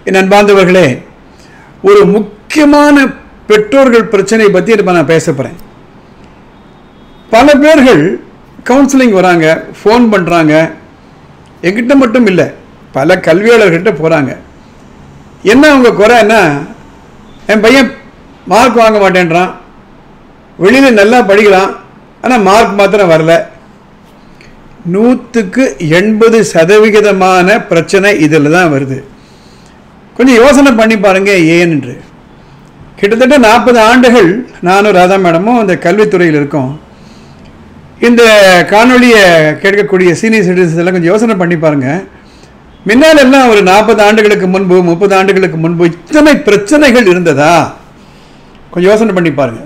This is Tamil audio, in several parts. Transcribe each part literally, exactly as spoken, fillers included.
என் அன்பார்ந்தவர்களே, ஒரு முக்கியமான பெற்றோர்கள் பிரச்சனை பற்றி இப்போ நான் பேச போகிறேன். பல பேர்கள் கவுன்சிலிங் வராங்க, ஃபோன் பண்ணுறாங்க. என்கிட்ட மட்டும் இல்லை, பல கல்வியாளர்கிட்ட போகிறாங்க. என்ன அவங்க குறை என்ன, என் பையன் மார்க் வாங்க மாட்டேன்றான், வெளியில் நல்லா படிக்கிறான், ஆனால் மார்க் மாத்திரம் வரல. நூற்றுக்கு எண்பது சதவிகிதமான பிரச்சனை இதில் தான் வருது. கொஞ்சம் யோசனை பண்ணி பாருங்கள் ஏன்னு. கிட்டத்தட்ட நாற்பது ஆண்டுகள் நானும் ராதா மேடமும் இந்த கல்வித்துறையில் இருக்கோம். இந்த காணொலியை கேட்கக்கூடிய சீனியர் சிட்டிசன்ஸ் எல்லாம் கொஞ்சம் யோசனை பண்ணி பாருங்கள். முன்னால் எல்லாம் ஒரு நாற்பது ஆண்டுகளுக்கு முன்பு முப்பது ஆண்டுகளுக்கு முன்பு இத்தனை பிரச்சனைகள் இருந்ததா? கொஞ்சம் யோசனை பண்ணி பாருங்கள்.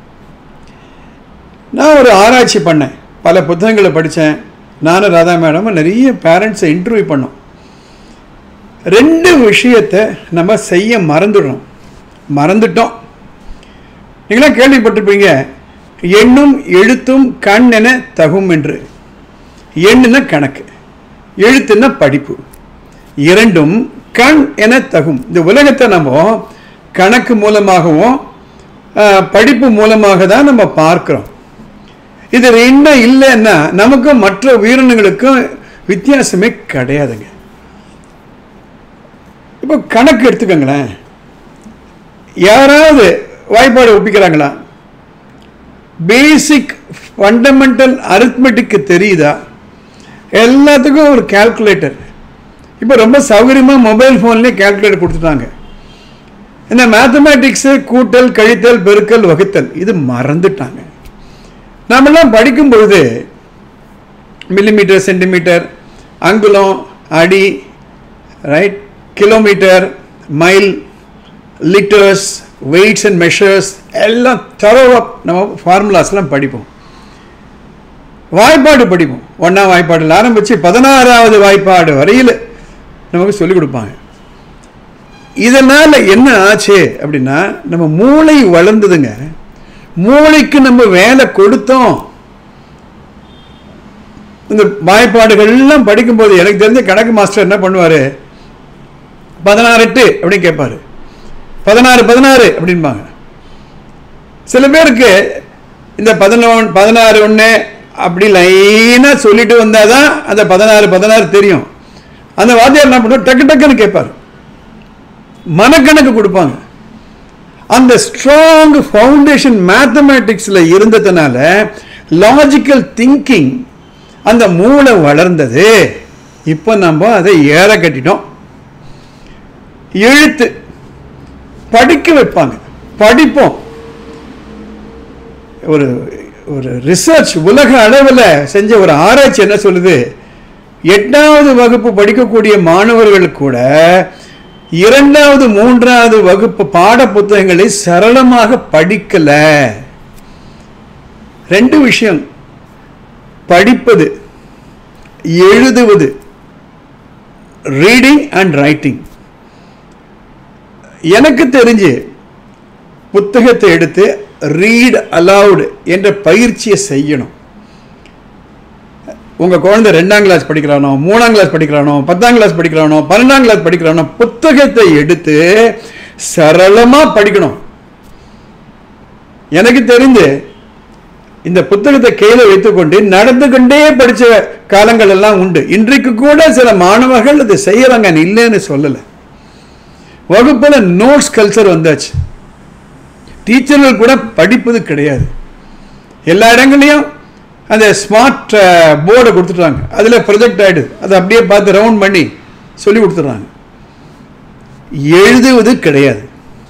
நான் ஒரு ஆராய்ச்சி பண்ணேன், பல புத்தகங்களை படித்தேன். நானும் ராதா மேடமும் நிறைய பேரண்ட்ஸை இன்டர்வியூ பண்ணோம். ரெண்டு விஷயத்தை நம்ம செய்ய மறந்துடுறோம் மறந்துட்டோம் நீங்களாம் கேள்விப்பட்டிருப்பீங்க, எண்ணும் எழுத்தும் கண் என தகும் என்று. எண்ணுன்னா கணக்கு, எழுத்துன்னா படிப்பு. இரண்டும் கண் என தகும். இந்த உலகத்தை நம்ம கணக்கு மூலமாகவும் படிப்பு மூலமாக தான் நம்ம பார்க்கிறோம். இது ரெண்டும் இல்லைன்னா நமக்கும் மற்ற உயிரினங்களுக்கும் வித்தியாசமே கிடையாதுங்க. இப்போ கணக்கு எடுத்துக்கோங்களேன், யாராவது வாய்ப்பாடு ஒப்பிக்கிறாங்களா? பேசிக் ஃபண்டமெண்டல் அரித்மெட்டிக்கு தெரியுதா? எல்லாத்துக்கும் ஒரு கால்குலேட்டர். இப்போ ரொம்ப சௌகரியமாக மொபைல் ஃபோன்லேயே கால்குலேட்டர் கொடுத்துட்டாங்க. இந்த மேத்தமேட்டிக்ஸு, கூட்டல், கழித்தல், பெருக்கல், வகுத்தல் இது மறந்துட்டாங்க. நாமெல்லாம் படிக்கும் பொழுது மில்லிமீட்டர், சென்டிமீட்டர், அங்குலம், அடி, right, kilometre, mile, litres, weights and measures எல்லாம் தரோவா நம்ம ஃபார்முலாஸ்லாம் படிப்போம். வாய்ப்பாடு படிப்போம். ஒன்றாம் வாய்ப்பாடில் ஆரம்பித்து பதினாறாவது வாய்ப்பாடு வரையில் நமக்கு சொல்லிக் கொடுப்பாங்க. இதனால் என்ன ஆச்சு அப்படின்னா, நம்ம மூளை வளர்ந்ததுங்க. மூளைக்கு நம்ம வேலை கொடுத்தோம். இந்த வாய்ப்பாடுகள்லாம் படிக்கும்போது எனக்கு தெரிஞ்ச கணக்கு மாஸ்டர் என்ன பண்ணுவார், பதினாறு எட்டு அப்படின்னு கேட்பார், பதினாறு பதினாறு அப்படின்பாங்க. சில பேருக்கு இந்த பதினொன்று பதினாறு ஒன்று அப்படி லைனாக சொல்லிட்டு வந்தால் தான் அந்த பதினாறு பதினாறு தெரியும். அந்த வாத்தியார் என்ன பண்ணுவார், டக்கு டக்குன்னு கேட்பார், மனக்கணக்கு கொடுப்பாங்க. அந்த ஸ்ட்ராங் ஃபவுண்டேஷன் மேத்தமேட்டிக்ஸில் இருந்ததுனால லாஜிக்கல் திங்கிங் அந்த மூளை வளர்ந்தது. இப்போ நம்ம அதை ஏற கட்டிட்டோம். எழுத்து படிக்க வைப்பாங்க, படிப்போம். ஒரு ஒரு ரிசர்ச் உலக அளவில் செஞ்ச ஒரு ஆராய்ச்சி என்ன சொல்லுது, எட்டாவது வகுப்பு படிக்கக்கூடிய மாணவர்கள் கூட இரண்டாவது மூன்றாவது வகுப்பு பாட புத்தகங்களை சரளமாக படிக்கல. ரெண்டு விஷயம், படிப்பது, எழுதுவது, ரீடிங் அண்ட் ரைட்டிங். எனக்கு தெரிஞ்சு புத்தகத்தை எடுத்து ரீட் அலவுட் என்ற பயிற்சியை செய்யணும். உங்கள் குழந்தை ரெண்டாம் கிளாஸ் படிக்கிறானோ, மூணாம் கிளாஸ் படிக்கிறானோ, பத்தாம் கிளாஸ் படிக்கிறானோ, பன்னெண்டாம் கிளாஸ் படிக்கிறானோ, புத்தகத்தை எடுத்து சரளமாக படிக்கணும். எனக்கு தெரிந்து இந்த புத்தகத்தை கையில் வைத்துக்கொண்டு நடந்து கொண்டே படித்த காலங்கள் எல்லாம் உண்டு. இன்றைக்கு கூட சில மாணவர்கள் அதை செய்யறாங்க, இல்லைன்னு சொல்லலை. வகுப்பில் நோட்ஸ் கல்ச்சர் வந்தாச்சு. டீச்சர்கள் கூட படிப்பது கிடையாது. எல்லா இடங்களையும் அந்த ஸ்மார்ட் போர்டை கொடுத்துட்றாங்க, அதில் ப்ரொஜெக்ட் ஆகிடுது, அதை அப்படியே பார்த்து ரவுண்ட் பண்ணி சொல்லி கொடுத்துட்றாங்க. எழுதுவது கிடையாது.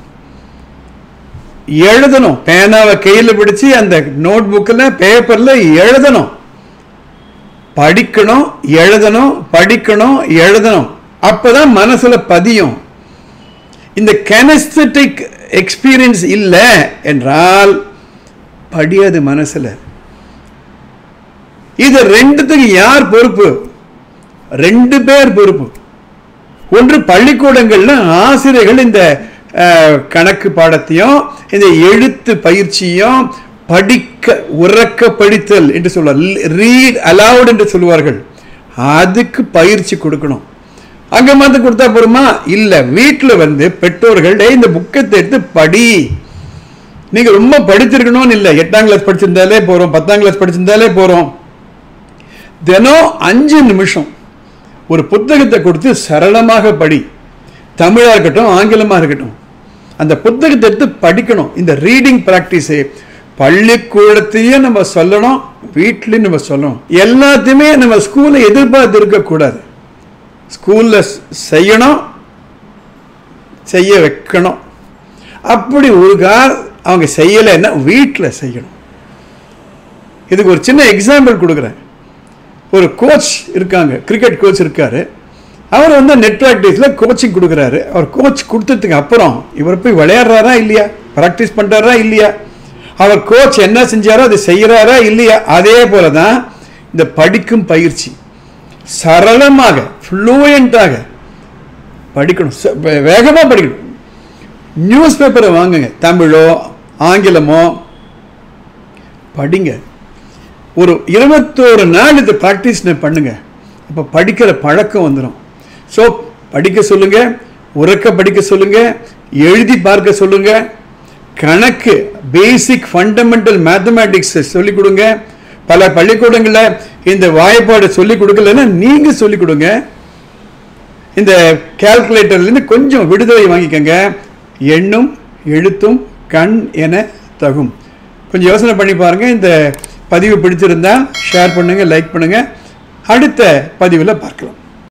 எழுதணும், பேனாவை கையில் பிடிச்சி அந்த நோட் புக்கில் பேப்பரில் எழுதணும். படிக்கணும், எழுதணும், படிக்கணும், எழுதணும். அப்போதான் மனசில் பதியும். இந்த கெனஸ்தட்டிக் எக்ஸ்பீரியன்ஸ் இல்லை என்றால் படியாது மனசில். இது ரெண்டுத்துக்கு யார் பொறுப்பு? ரெண்டு பேர் பொறுப்பு. ஒன்று பள்ளிக்கூடங்கள்ல ஆசிரியர்கள் இந்த கணக்கு பாடத்தையும் இந்த எழுத்து பயிற்சியும் படிக்க உறக்க படித்தல் என்று சொல்வார், ரீட் அலவுட் என்று சொல்வார்கள், அதுக்கு பயிற்சி கொடுக்கணும். அங்கே மாற்ற கொடுத்தா போருமா? இல்லை, வீட்டில் வந்து பெற்றோர்கள் இந்த புக்கத்தை எடுத்து படி. நீங்கள் ரொம்ப படிச்சிருக்கணும்னு இல்லை, எட்டாம் கிளாஸ் படிச்சிருந்தாலே போகிறோம், பத்தாம் கிளாஸ் படிச்சிருந்தாலே போகிறோம். தினம் அஞ்சு நிமிஷம் ஒரு புத்தகத்தை கொடுத்து சரளமாக படி. தமிழாக இருக்கட்டும், ஆங்கிலமாக இருக்கட்டும், அந்த புத்தகத்தை எடுத்து படிக்கணும். இந்த ரீடிங் ப்ராக்டிஸு பள்ளிக்கூடத்தையும் நம்ம சொல்லணும், வீட்லையும் நம்ம சொல்லணும். எல்லாத்தையுமே நம்ம ஸ்கூலில் எதிர்பார்த்து இருக்கக்கூடாது. ஸ்கூலில் செய்யணும், செய்ய வைக்கணும். அப்படி ஒரு கால் அவங்க செய்யலைன்னா வீட்டில் செய்யணும். இதுக்கு ஒரு சின்ன எக்ஸாம்பிள் கொடுக்குறேன். ஒரு கோச் இருக்காங்க, கிரிக்கெட் கோச் இருக்கார். அவர் வந்து நெட் ப்ராக்டிஸில் கோச்சிங் கொடுக்குறாரு. அவர் கோச் கொடுத்ததுக்கு அப்புறம் இவர் போய் விளையாடுறாரா இல்லையா, ப்ராக்டிஸ் பண்ணுறாரா இல்லையா, அவர் கோச் என்ன செஞ்சாரோ அதை செய்கிறாரா இல்லையா. அதே போல தான் இந்த படிக்கும் பயிற்சி. சரளமாக ஃப்ளூயண்ட்டாக படிக்கணும், வேகமாக படிக்கணும். நியூஸ் பேப்பரை வாங்குங்க, தமிழோ ஆங்கிலமோ படிங்க. ஒரு இருபத்தோரு நாள் இது ப்ராக்டிஸ் பண்ணுங்க. அப்போ படிக்கிற பழக்கம் வந்துடும். ஸோ படிக்க சொல்லுங்க, உறக்க படிக்க சொல்லுங்க, எழுதி பார்க்க சொல்லுங்க, கணக்கு பேசிக் ஃபண்டமெண்டல் மேத்தமேட்டிக்ஸ் சொல்லிக் கொடுங்க. பல பள்ளிக்கூடங்களில் இந்த வாய்ப்பாடு சொல்லிக் கொடுக்கலன்னா நீங்கள் சொல்லிக் கொடுங்க. இந்த கால்குலேட்டர்லேருந்து கொஞ்சம் விடுதலை வாங்கிக்கோங்க. எண்ணும் எழுத்தும் கண் என தகும். கொஞ்சம் யோசனை பண்ணி பாருங்கள். இந்த பதிவு பிடிச்சிருந்தா ஷேர் பண்ணுங்கள், லைக் பண்ணுங்கள். அடுத்த பதிவில் பார்க்கலாம்.